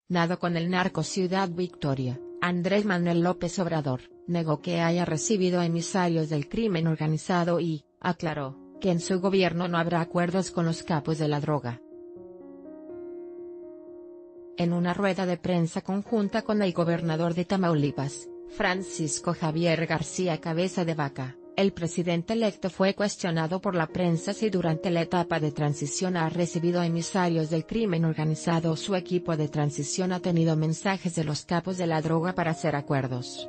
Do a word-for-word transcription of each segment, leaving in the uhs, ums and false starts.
Nado con el narco Ciudad Victoria, Andrés Manuel López Obrador, negó que haya recibido emisarios del crimen organizado y, aclaró, que en su gobierno no habrá acuerdos con los capos de la droga. En una rueda de prensa conjunta con el gobernador de Tamaulipas, Francisco Javier García Cabeza de Vaca, el presidente electo fue cuestionado por la prensa si durante la etapa de transición ha recibido emisarios del crimen organizado o su equipo de transición ha tenido mensajes de los capos de la droga para hacer acuerdos.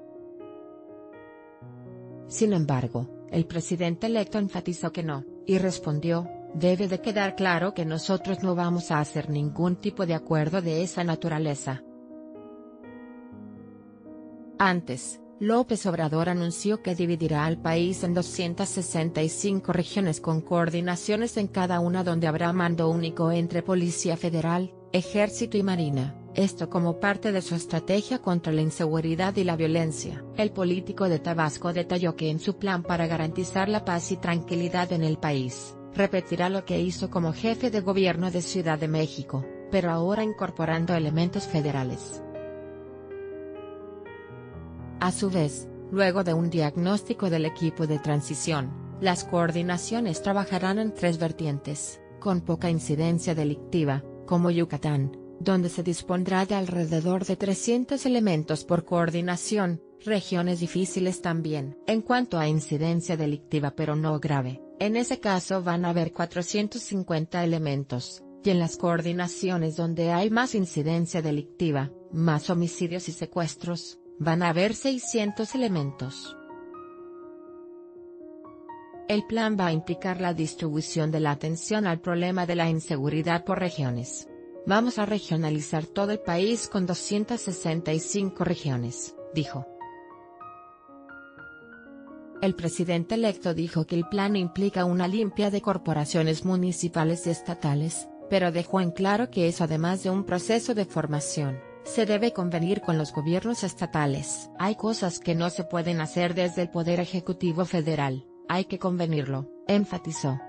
Sin embargo, el presidente electo enfatizó que no, y respondió: debe de quedar claro que nosotros no vamos a hacer ningún tipo de acuerdo de esa naturaleza. Antes, López Obrador anunció que dividirá al país en doscientas sesenta y cinco regiones con coordinaciones en cada una donde habrá mando único entre Policía Federal, Ejército y Marina, esto como parte de su estrategia contra la inseguridad y la violencia. El político de Tabasco detalló que en su plan para garantizar la paz y tranquilidad en el país, repetirá lo que hizo como jefe de gobierno de Ciudad de México, pero ahora incorporando elementos federales. A su vez, luego de un diagnóstico del equipo de transición, las coordinaciones trabajarán en tres vertientes, con poca incidencia delictiva, como Yucatán, donde se dispondrá de alrededor de trescientos elementos por coordinación, regiones difíciles también. En cuanto a incidencia delictiva pero no grave, en ese caso van a haber cuatrocientos cincuenta elementos, y en las coordinaciones donde hay más incidencia delictiva, más homicidios y secuestros, van a haber seiscientos elementos. El plan va a implicar la distribución de la atención al problema de la inseguridad por regiones. Vamos a regionalizar todo el país con doscientas sesenta y cinco regiones, dijo. El presidente electo dijo que el plan implica una limpia de corporaciones municipales y estatales, pero dejó en claro que es además de un proceso de formación. Se debe convenir con los gobiernos estatales. Hay cosas que no se pueden hacer desde el Poder Ejecutivo Federal, hay que convenirlo, enfatizó.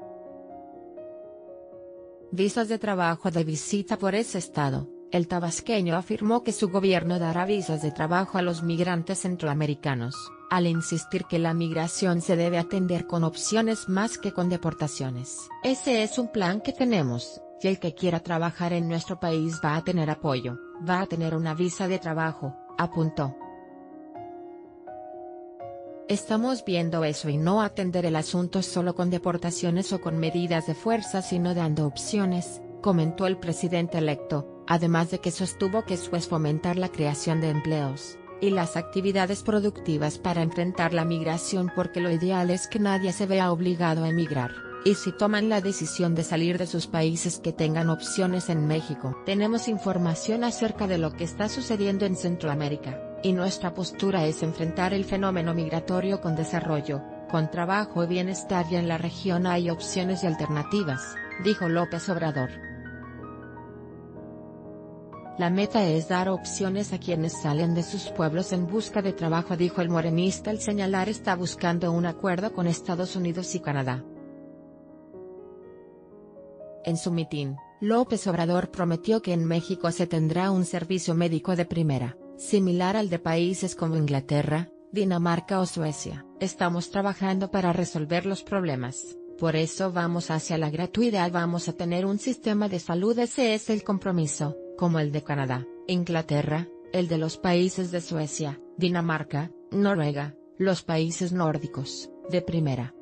Visas de trabajo de visita por ese estado. El tabasqueño afirmó que su gobierno dará visas de trabajo a los migrantes centroamericanos, al insistir que la migración se debe atender con opciones más que con deportaciones. Ese es un plan que tenemos, y el que quiera trabajar en nuestro país va a tener apoyo, va a tener una visa de trabajo, apuntó. Estamos viendo eso y no atender el asunto solo con deportaciones o con medidas de fuerza sino dando opciones, comentó el presidente electo, además de que sostuvo que eso es fomentar la creación de empleos, y las actividades productivas para enfrentar la migración porque lo ideal es que nadie se vea obligado a emigrar. Y si toman la decisión de salir de sus países que tengan opciones en México. Tenemos información acerca de lo que está sucediendo en Centroamérica, y nuestra postura es enfrentar el fenómeno migratorio con desarrollo, con trabajo y bienestar y en la región hay opciones y alternativas, dijo López Obrador. La meta es dar opciones a quienes salen de sus pueblos en busca de trabajo, dijo el morenista al señalar está buscando un acuerdo con Estados Unidos y Canadá. En su mitin, López Obrador prometió que en México se tendrá un servicio médico de primera, similar al de países como Inglaterra, Dinamarca o Suecia. Estamos trabajando para resolver los problemas, por eso vamos hacia la gratuidad, vamos a tener un sistema de salud, ese es el compromiso, como el de Canadá, Inglaterra, el de los países de Suecia, Dinamarca, Noruega, los países nórdicos, de primera.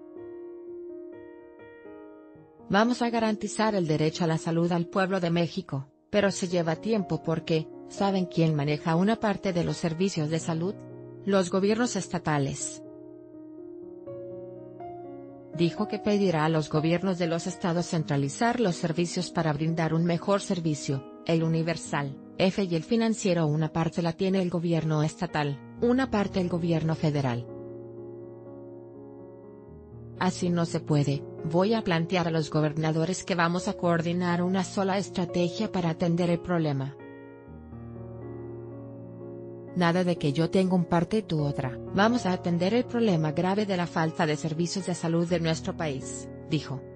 Vamos a garantizar el derecho a la salud al pueblo de México, pero se lleva tiempo porque, ¿saben quién maneja una parte de los servicios de salud? Los gobiernos estatales. Dijo que pedirá a los gobiernos de los estados centralizar los servicios para brindar un mejor servicio, el universal, F y el financiero una parte la tiene el gobierno estatal, una parte el gobierno federal. Así no se puede, voy a plantear a los gobernadores que vamos a coordinar una sola estrategia para atender el problema. Nada de que yo tenga un parte y tú otra. Vamos a atender el problema grave de la falta de servicios de salud de nuestro país, dijo.